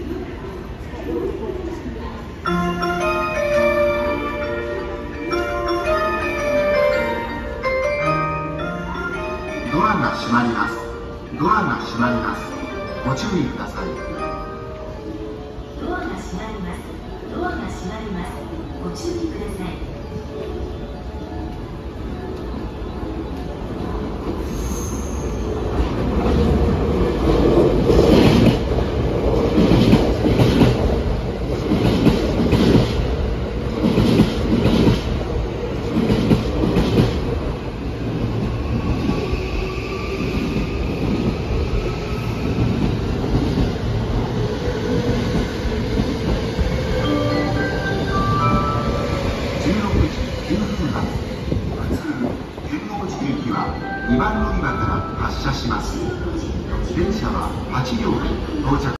ドアが閉まります。ドアが閉まります。ご注意ください。 ドアが閉まります。ドアが閉まります。ご注意ください。 2番乗り場から発車します。電車は8両で到着。